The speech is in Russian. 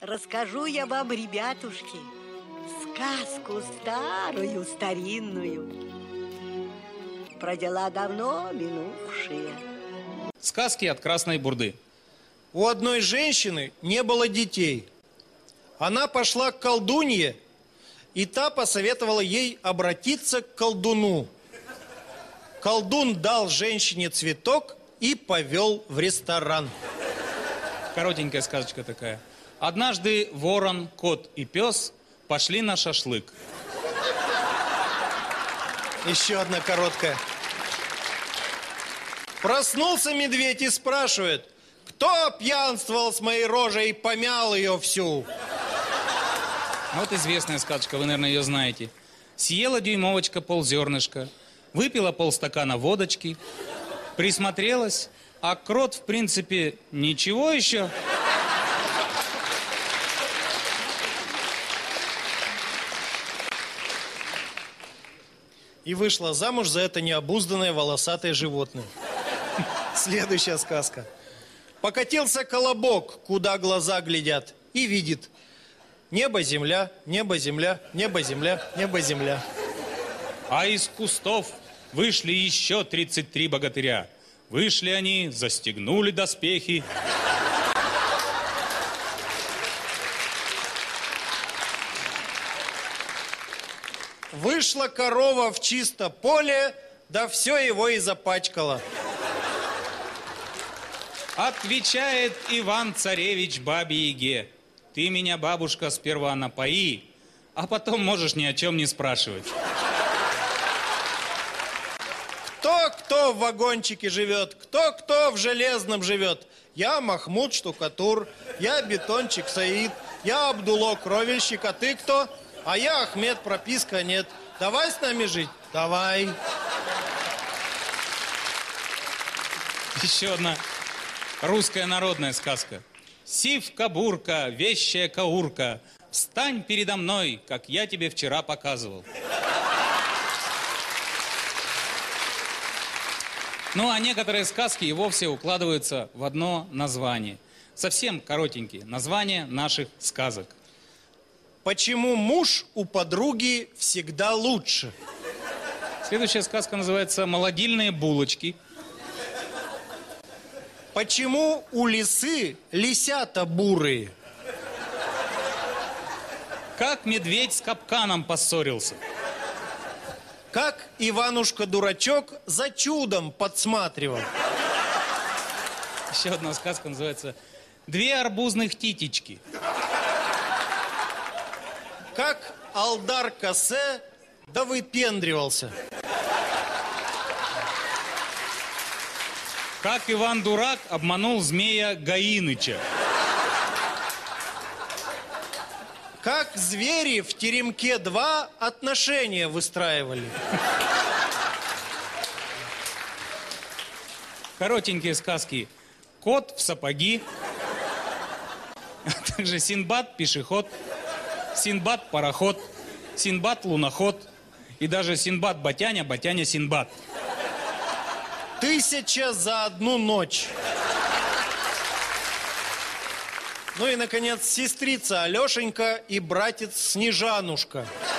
Расскажу я вам, ребятушки, сказку старую, старинную, про дела давно минувшие. Сказки от Красной Бурды. У одной женщины не было детей. Она пошла к колдунье, и та посоветовала ей обратиться к колдуну. Колдун дал женщине цветок и повел в ресторан. Коротенькая сказочка такая. Однажды ворон, кот и пес пошли на шашлык. Еще одна короткая. Проснулся медведь и спрашивает: кто пьянствовал с моей рожей и помял ее всю? Вот известная сказочка, вы, наверное, ее знаете. Съела дюймовочка ползернышка, выпила полстакана водочки, присмотрелась, а крот, в принципе, ничего еще. И вышла замуж за это необузданное волосатое животное. Следующая сказка. Покатился колобок, куда глаза глядят, и видит: небо, земля, небо, земля, небо, земля, небо, земля. А из кустов вышли еще 33 богатыря. Вышли они, застегнули доспехи. Вышла корова в чисто поле, да все его и запачкала. Отвечает Иван-царевич бабе-яге: ты меня, бабушка, сперва напои, а потом можешь ни о чем не спрашивать. Кто в вагончике живет, кто в железном живет. Я Махмуд штукатур, я бетончик Саид, я Абдулло кровельщик, а ты кто? А я Ахмед, прописка нет. Давай с нами жить? Давай. Еще одна русская народная сказка. Сивка-бурка, вещая каурка, встань передо мной, как я тебе вчера показывал. Ну, а некоторые сказки и вовсе укладываются в одно название. Совсем коротенькие названия наших сказок. Почему муж у подруги всегда лучше? Следующая сказка называется «Молодильные булочки». Почему у лисы лисята бурые? Как медведь с капканом поссорился. Как Иванушка-дурачок за чудом подсматривал. Еще одна сказка называется «Две арбузных титечки». Как Алдар Кассе да выпендривался. Как Иван-дурак обманул змея Гаиныча. Как звери в теремке 2 отношения выстраивали. Коротенькие сказки «Кот в сапоги», а также «Синдбад пешеход», «Синдбад пароход», «Синдбад луноход» и даже «Синдбад Батяня, Батяня Синдбад». 1000 за одну ночь. Ну и, наконец, сестрица Алешенька и братец Снежанушка.